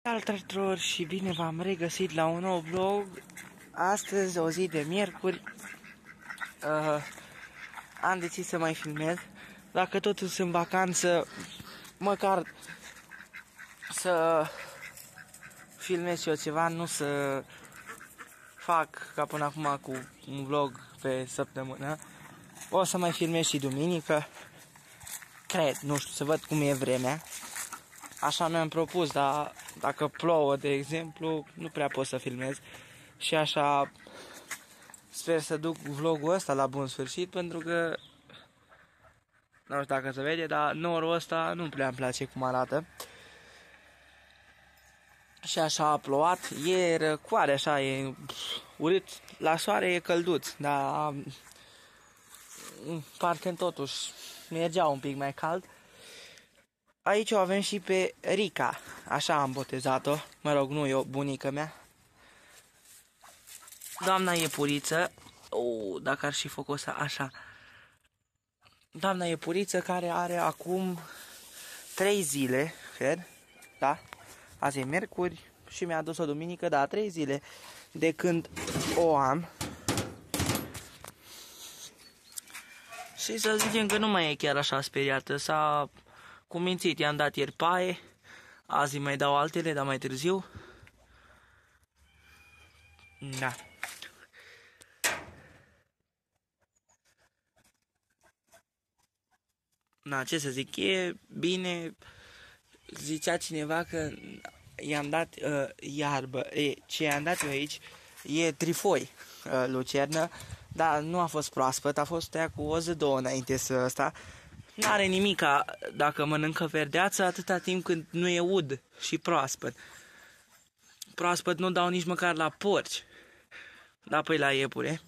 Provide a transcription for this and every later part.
Salutare și bine v-am regăsit la un nou vlog. Astăzi, o zi de miercuri, am decis să mai filmez. Dacă totul sunt în vacanță, măcar să filmez și eu ceva, nu să fac ca până acum cu un vlog pe săptămână. O să mai filmez și duminică. Cred, nu știu, să văd cum e vremea. Așa mi-am propus, dar dacă plouă, de exemplu, nu prea pot să filmez. Și așa sper să duc vlogul ăsta la bun sfârșit, pentru că nu știu dacă se vede, dar norul ăsta nu prea îmi place cum arată. Și așa a plouat, e răcoare, așa, e urât, la soare e călduț, dar în parte totuși mergea un pic mai cald. Aici o avem și pe Rica, așa am botezat-o, mă rog, nu eu, bunica mea. Doamna iepuriță, dacă ar și focusa așa. Doamna iepuriță care are acum 3 zile, cred, da? Azi e miercuri și mi-a adus o duminică, da, 3 zile de când o am. Și să zicem că nu mai e chiar așa speriată, s-a cumințit, i-am dat ieri paie, azi mai dau altele, dar mai târziu. Da. Na, ce să zic, e bine. Zicea cineva că i-am dat iarbă, ce i-am dat eu aici e trifoi, lucernă, dar nu a fost proaspăt, a fost tăiat cu o zi, două înainte să ăsta. N-are nimica dacă mănâncă verdeață atâta timp când nu e ud și proaspăt. Proaspăt nu dau nici măcar la porci, da, păi la iepure.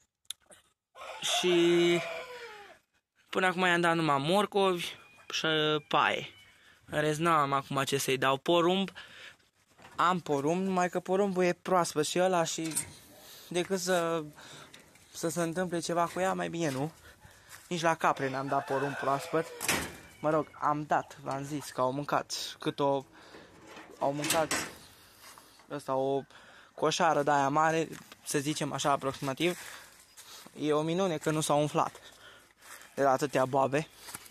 Și până acum i-am dat numai morcovi și paie. În rest n-am acum ce să-i dau. Porumb, am porumb, numai că porumbul e proaspăt și ăla și decât să se întâmple ceva cu ea, mai bine nu. Nici la capre n-am dat porumb proaspăt. Mă rog, am dat, v-am zis că au mâncat au mâncat ăsta, o coșară de aia mare, să zicem așa aproximativ. E o minune că nu s-au umflat de la atâtea boabe.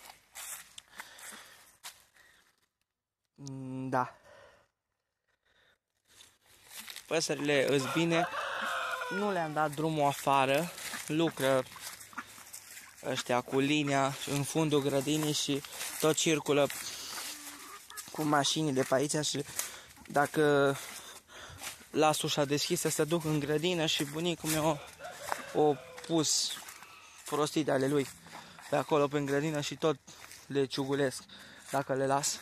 Da. Păsările îs bine. Nu le-am dat drumul afară. Lucră ăștia cu linia în fundul grădinii și tot circulă cu mașinile pe aici și dacă las ușa deschisă se duc în grădină și bunicul meu o pus prostii ale lui pe acolo pe grădină și tot le ciugulesc dacă le las.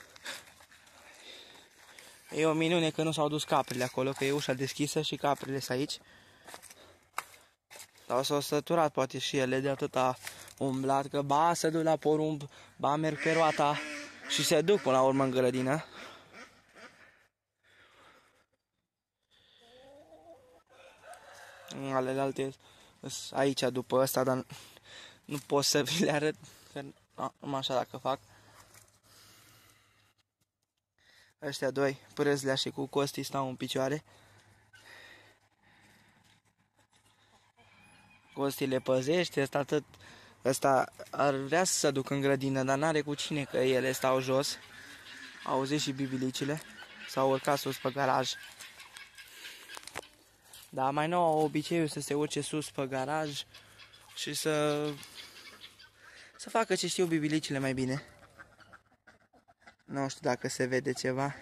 E o minune că nu s-au dus caprele acolo, că e ușa deschisă și caprele sunt aici. Dar s-au săturat poate și ele de atâta umblat, că ba se duc la porumb, ba merg pe roata și se duc până la urmă în grădină. Alelalte sunt aici după ăsta, dar nu pot să vi le arăt, că numai așa dacă fac. Ăștia doi, Prâzlea și cu Costi, stau în picioare. Costi le păzește, ăsta ar vrea să se ducă în grădină, dar n-are cu cine, că ele stau jos. Auzi și bibilicile, s-au urcat sus pe garaj. Dar mai nou au obiceiul să se urce sus pe garaj și să facă ce știu bibilicile mai bine. Nu știu dacă se vede ceva.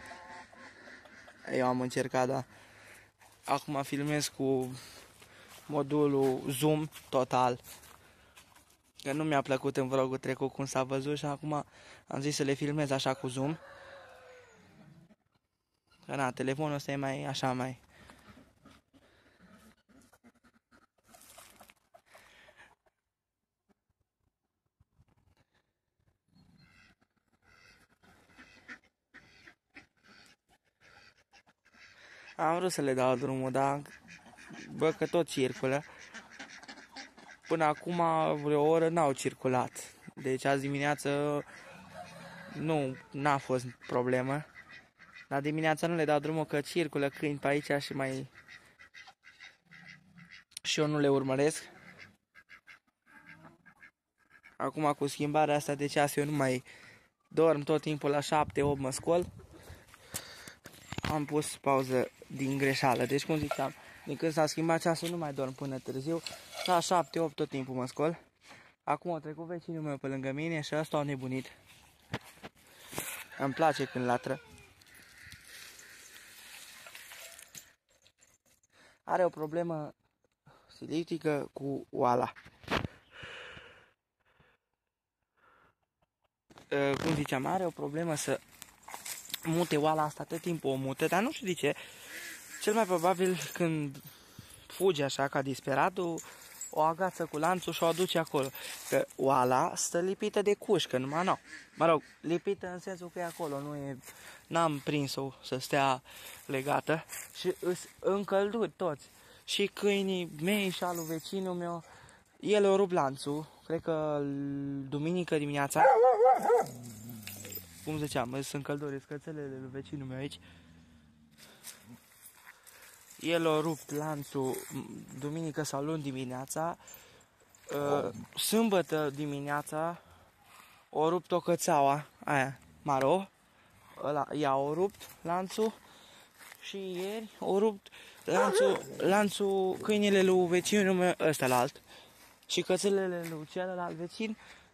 Eu am încercat, dar acum filmez cu modulul zoom total. Că nu mi-a plăcut în vlogul trecut cum s-a văzut și acum am zis să le filmez așa cu zoom. Că na, telefonul ăsta e mai așa mai... Am vrut să le dau drumul, dar bă, că tot circulă. Până acum vreo oră n-au circulat. Deci azi dimineață n-a fost problemă. Dar dimineața nu le dau drumul că circulă câini pe aici și mai... Și eu nu le urmăresc. Acum cu schimbarea asta de ceas eu nu mai dorm tot timpul la 7-8 mă scol. Am pus pauză din greșeală. Deci cum ziceam, din când s-a schimbat ceasul nu mai dorm până târziu. La 7-8 tot timpul mă scol. Acum a trecut vecinul meu pe lângă mine și ăsta a nebunit. Îmi place când latră. Are o problemă silitică cu oala. Cum ziceam, are o problemă să mute oala asta, tot timpul o mută, dar nu știu de ce. Cel mai probabil când fuge așa ca disperatul, o agață cu lanțul și o aduce acolo. Că oala stă lipită de cușcă, numai nu. Mă rog, lipită în sensul că e acolo, nu e... N-am prins-o să stea legată și îs încălduri toți. Și câinii mei și alul vecinul meu, el o rup lanțul, cred că duminică dimineața. Cum ziceam, sunt încălduri, scățelele lui vecinul meu aici. El a rupt lanțul duminică sau luni dimineața. Sâmbătă dimineața o rupt o cățeaua aia, Maro. Ea o rupt lanțul. Și ieri o rupt lanțul câinile lui vecinul meu ăsta la alt. Și cățelele lui celălalt vecin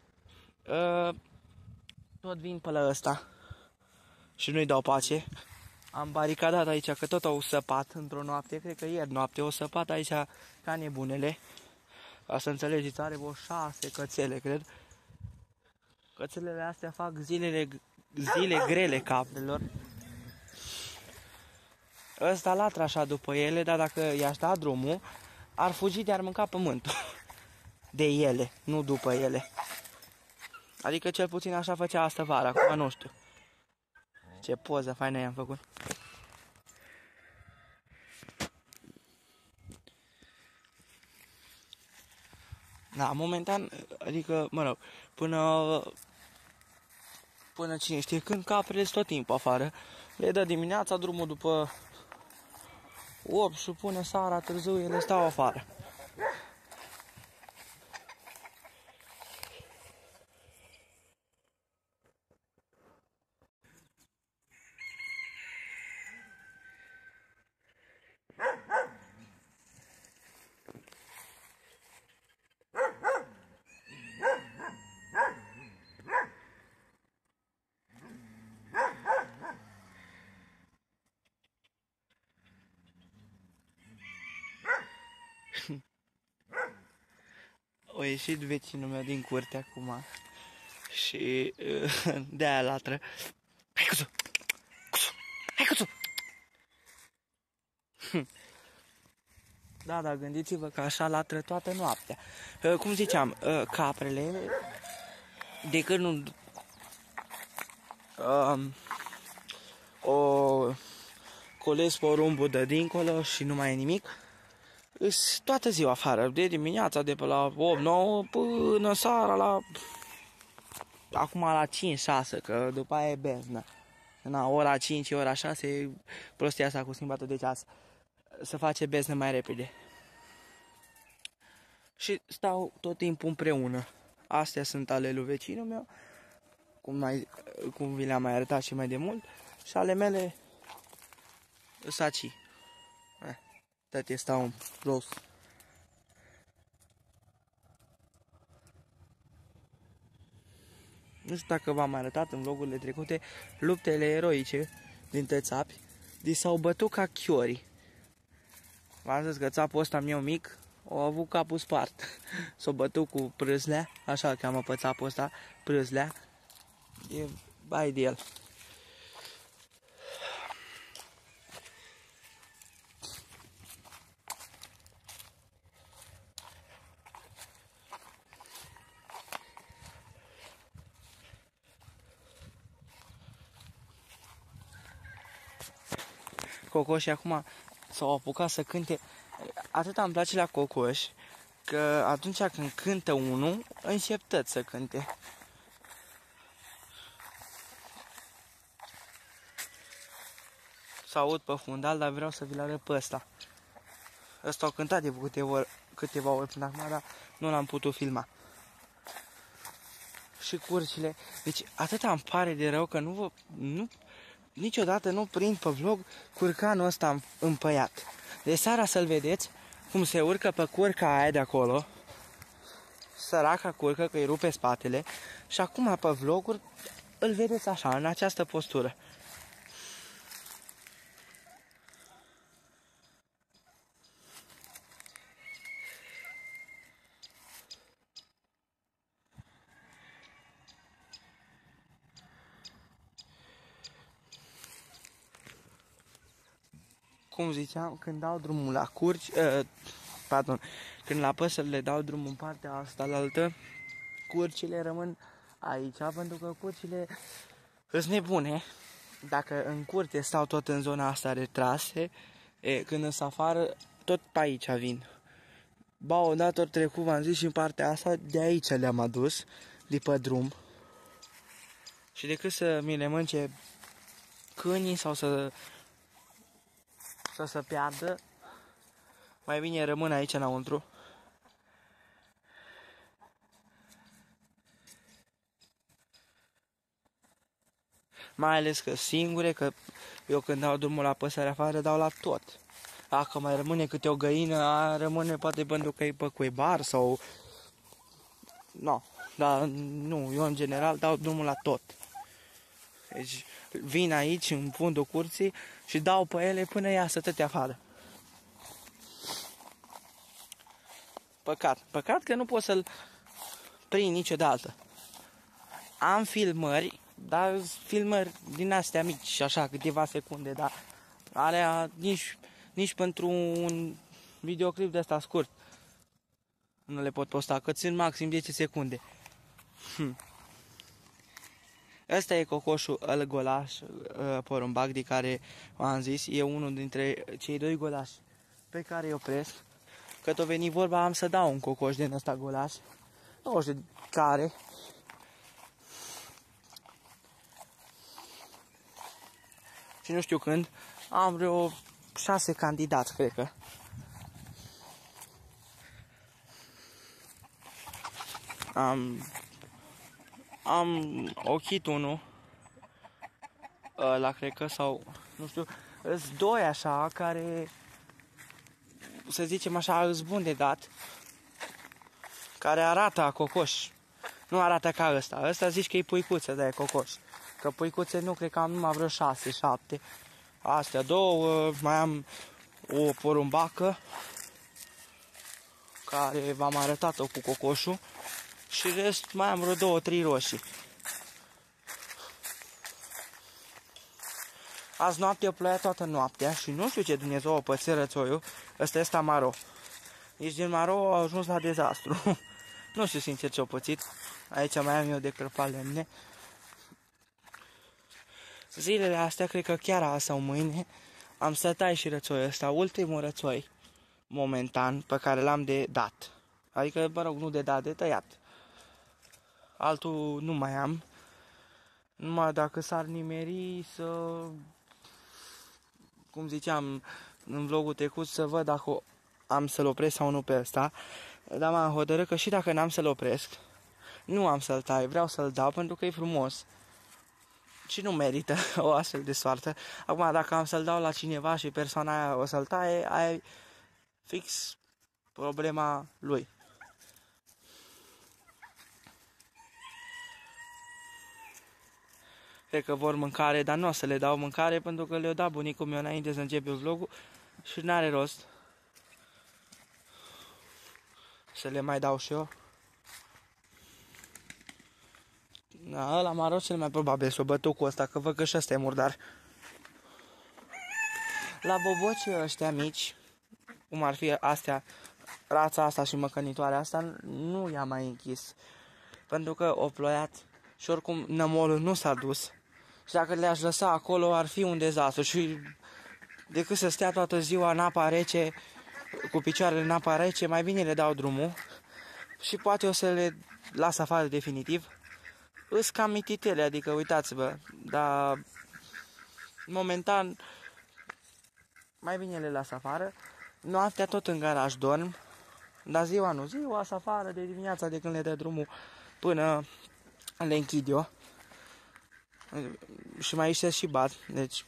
tot vin pe la ăsta. Și nu-i dau pace. Am baricadat aici, că tot au săpat într-o noapte, cred că ieri noapte, au săpat aici ca nebunele. Ca să înțelegeți, are vreo 6 cățele, cred. Cățelele astea fac zile grele caprelor. Ăsta latră așa după ele, dar dacă i-aș da drumul, ar fugi de ar mânca pământul. De ele, nu după ele. Adică cel puțin așa făcea asta vara, acum nu știu. Ce poză faină i-am făcut. Da, momentan, adică, mă rog, până cine știe când, caprele sunt tot timpul afară. Le dă dimineața drumul după 8 și până seara târziu ele stau afară. O ieșit vecinul meu din curte acum și de-aia latră. Hai cuțu! Cuțu! Hai cuțu! Da, da, gândiți-vă că așa latră toată noaptea. Cum ziceam, caprele, de când nu... o colesc porumbul de dincolo și nu mai e nimic. Îs toată ziua afară, de dimineața, de pe la 8-9 până seara la... Acum la 5-6, că după aia e beznă. Na, ora 5, ora 6, prostia asta cu schimbată de ceas. Se face beznă mai repede. Și stau tot timpul împreună. Astea sunt ale lui vecinul meu, cum vi le-am mai arătat și mai de mult. Și ale mele saci. Tăte stau în jos. Nu știu dacă v-am arătat în vlogurile trecute luptele eroice dintre țapi. S-au bătut ca chiorii. V-am zis că țapul ăsta meu mic a avut capul spart. S-au bătut cu prâslea, așa îl cheamă pe țapul ăsta, prâslea. E bai de el. Cocoșii acum s-au apucat să cânte. Atât îmi place la cocoși, că atunci când cântă unul, încep tot să cânte. să aud pe fundal, dar vreau să vi-l arăt pe ăsta. Ăsta a cântat de câteva ori până acum, dar nu l-am putut filma. Și curcile, deci atâta îmi pare de rău că niciodată nu prind pe vlog curcanul ăsta împăiat. De seara să-l vedeți cum se urcă pe curca aia de acolo, săraca curcă că îi rupe spatele, și acum pe vloguri îl vedeți așa, în această postură. Cum ziceam, când dau drumul la curci, când la păsări le dau drumul în partea asta la altă, curcile rămân aici, pentru că curcile sunt nebune. Dacă în curte stau tot în zona asta retrase, când îs afară, tot pe aici vin. Ba, odată ori trecut, v-am zis, și în partea asta, de aici le-am adus, de pe drum. Și decât să mi le mânce câinii sau să se piardă, mai bine rămân aici înăuntru. Mai ales că singure, că eu când dau drumul la păsări afară, dau la tot. Dacă mai rămâne câte o găină, rămâne poate pentru că e pe cuibar sau... No, dar nu, eu în general dau drumul la tot. Deci vin aici, în fundul curții, și dau pe ele până iasă tăte afară. Păcat că nu pot să-l prind niciodată. Am filmări, dar filmări din astea mici, așa, câteva secunde, dar alea nici pentru un videoclip de ăsta scurt nu le pot posta, că țin maxim 10 secunde. Ăsta e cocoșul golaș porumbac, de care am zis, e unul dintre cei doi golași pe care îi opresc. Că tot veni vorba, am să dau un cocoș din ăsta golaș, nu știu care. Și nu știu când, am vreo 6 candidați, cred că. Am ochit unul, ăla cred că, sau, nu știu, îs doi așa, care, să zicem așa, îs bun de dat, care arată a cocoș. Nu arată ca ăsta. Ăsta zici că e puicuță, de cocoș. Că puicuțe nu, cred că am numai vreo 6, 7. Astea două, mai am o porumbacă, care v-am arătat-o cu cocoșul, și rest mai am vreo 2-3 roșii. Azi noapte ploia toată noaptea și nu știu ce Dumnezeu o pățit rățoiul. Ăsta este maro. Nici din maro a ajuns la dezastru. Nu știu sincer ce-o pățit. Aici mai am eu de crăpa lemne. Zilele astea, cred că chiar azi sau mâine, am să tai și rățoiul ăsta. Ultimul rățoi, momentan, pe care l-am de dat. Adică, mă rog, nu de dat, de tăiat. Altul nu mai am. Numai dacă s-ar nimeri să... Cum ziceam în vlogul trecut, să văd dacă am să-l opresc sau nu pe ăsta. Dar m-am hotărât că și dacă n-am să-l opresc, nu am să-l tai, vreau să-l dau pentru că e frumos. Și nu merită o astfel de soartă. Acum, dacă am să-l dau la cineva și persoana aia o să-l taie, aia e fix problema lui. Cred că vor mâncare, dar nu o să le dau mâncare pentru că le-o dat bunicul meu înainte să începe vlogul și n-are rost să le mai dau și eu. Da, ăla maro cel mai probabil s-o bătut cu ăsta, că văd că și ăsta e murdar. La bobocii ăștia mici, cum ar fi astea, rața asta și măcănitoarea asta, nu i-am mai închis. Pentru că o ploiat și oricum nămolul nu s-a dus. Și dacă le-aș lăsa acolo, ar fi un dezastru. Și decât să stea toată ziua în apa rece, cu picioarele în apa rece, mai bine le dau drumul. Și poate o să le las afară definitiv. Îs cam mititele, adică uitați-vă, dar momentan mai bine le las afară. Noaptea tot în garaj dorm, dar ziua nu. Ziua să afară de dimineața de când le dă drumul până le închid eu. Și mai ieșesc și bat, deci...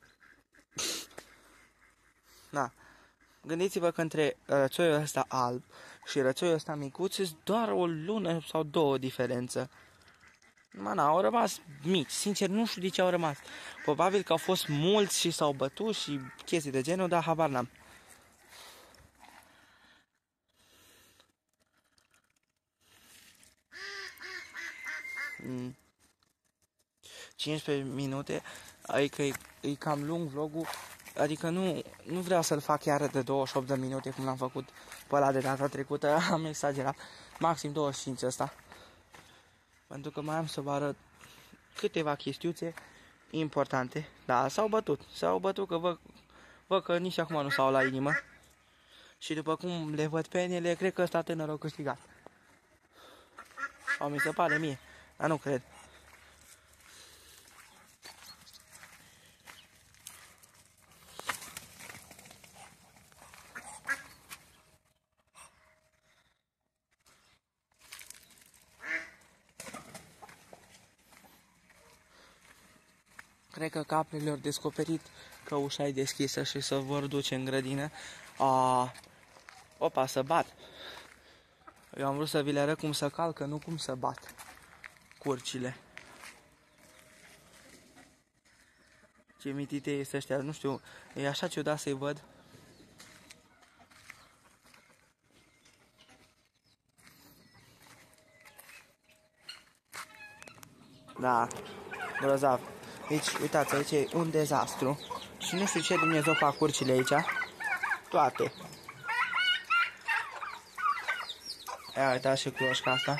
Da. Gândiți-vă că între rățoiul ăsta alb și rățoiul ăsta micuț sunt doar o lună sau două diferență. Au rămas mici, sincer nu știu de ce au rămas. Probabil că au fost mulți și s-au bătut și chestii de genul, dar habar n-am. 15 minute, adică e cam lung vlogul, adică nu vreau să-l fac chiar de 28 de minute cum l-am făcut pe ăla de data trecută, am exagerat, maxim 25 ăsta. Pentru că mai am să vă arăt câteva chestiuțe importante. Da, s-au bătut că văd că nici acum nu s-au la inimă. Și după cum le văd pe ele, cred că ăsta tânăr a câștigat. Sau mi se pare mie, dar nu cred. Cred că caprele au descoperit că ușa e deschisă și se vor duce în grădină. Opa, să bat. Eu am vrut să vi le arăt cum să calcă, nu cum să bat curcile. Ce mitite este ăștia, nu știu, e așa ciudat să-i văd. Da, grozav. Deci, uitați, aici e un dezastru. Și nu știu ce Dumnezeu fac curcile aici. Toate. Ia uitați și cloșca asta.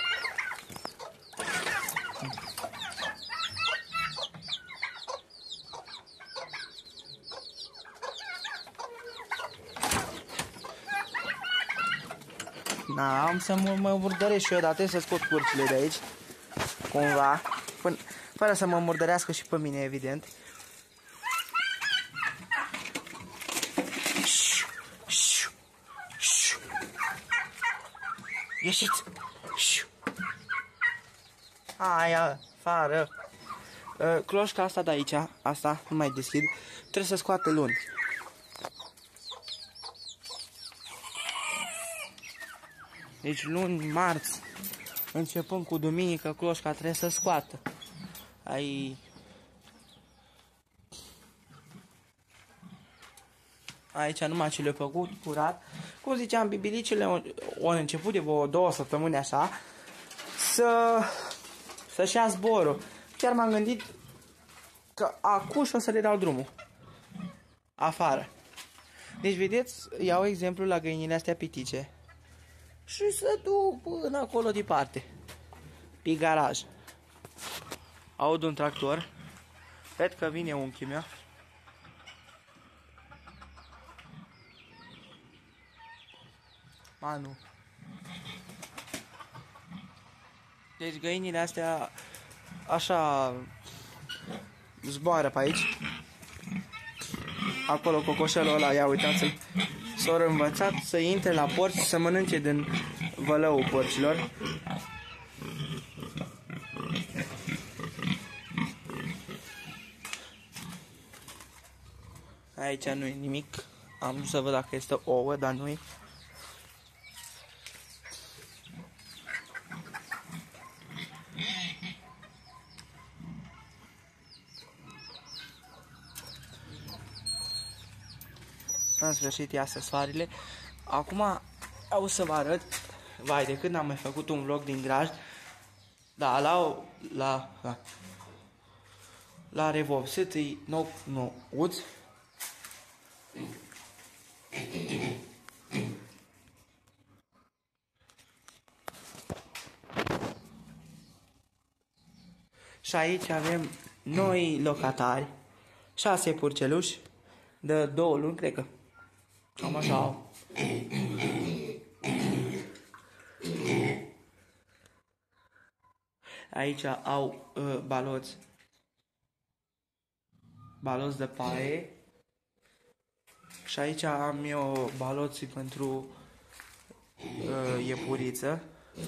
Da, am să mă murdăresc și eu, dar trebuie să scot curcile de aici. Cumva. Fără să mă murdărească și pe mine, evident. Ieșiți! Aia, afară! Cloșca asta de aici, asta, nu mai deschid, trebuie să scoată luni. Deci luni, marți, începând cu duminică, cloșca trebuie să scoată. Aici numai ce le-a făcut curat. Cum ziceam, bibilicele au început de vreo 2 săptămâni așa să-și ia zborul. Chiar m-am gândit că acum o să le dau drumul afară. Deci vedeți, iau exemplu la găinile astea pitice și să duc până acolo departe, pe garaj. Aud un tractor. Cred că vine unchiul meu. Nu. Deci găinile astea așa zboară pe aici. Acolo cocoșelul ăla, ia uitați-l, s-au învățat să intre la porci și să mănânce din vălăul porcilor. Aici nu e nimic. Am vrut să văd dacă este ouă, dar nu e. În sfârșit iasă soarele. Acum o să vă arăt, vai, de când am mai făcut un vlog din graj. Da, la revopsit e nou uț. Și aici avem noi locatari, 6 purceluși de 2 luni, cred că. Cam așa au. Aici au baloți de paie Și aici am eu baloții pentru iepuriță.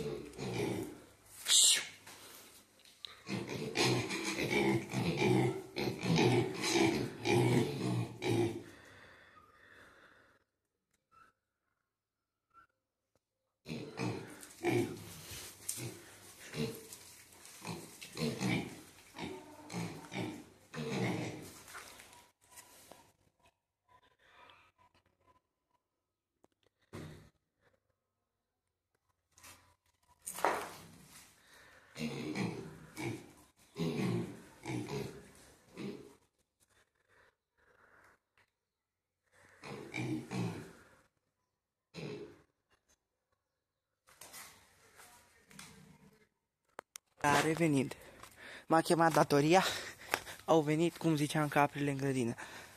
A revenit. M-a chemat datoria. Au venit, cum ziceam, caprile în grădină.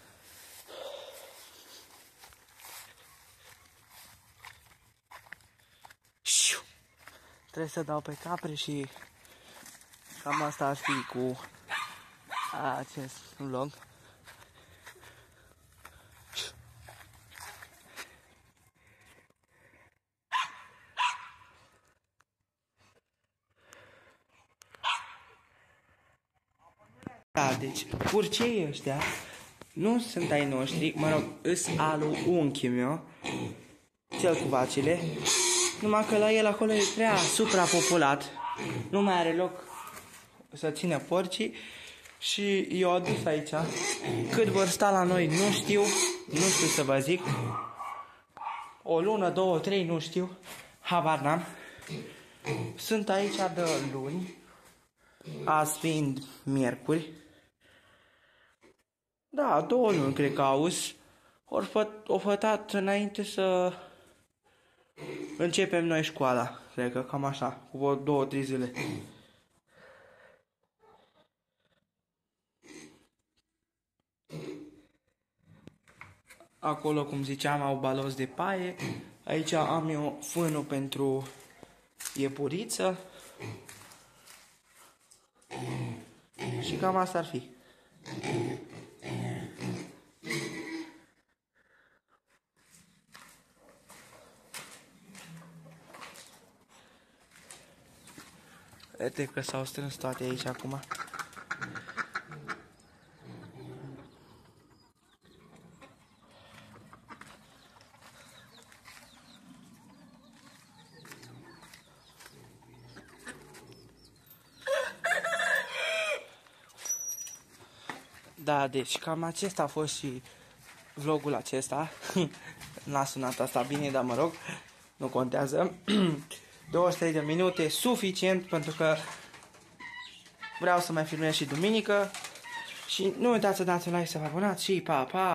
Trebuie să dau pe capre și cam asta ar fi cu acest vlog. Da, deci purcei ăștia nu sunt ai noștri, mă rog, îs alu unchiul meu, cel cu vacile, numai că la el acolo e prea suprapopulat, nu mai are loc să țină porcii și i-au adus aici. Cât vor sta la noi nu știu, nu știu să vă zic, o lună, două, trei, nu știu, habar n-am. Sunt aici de luni, azi fiind miercuri. Da, 2 luni cred că auzi. O fătat înainte să începem noi școala. Cred că cam așa, cu 2-3 zile. Acolo, cum ziceam, au baloți de paie. Aici am eu fânul pentru iepuriță. Și cam asta ar fi. Uite că s-au strâns toate aici acum. Da, deci cam acesta a fost și vlogul acesta. N-a sunat asta bine, dar mă rog, nu contează. 23 de minute, suficient, pentru că vreau să mai filmez și duminică. Și nu uitați să dați un like, să vă abonați și pa, pa!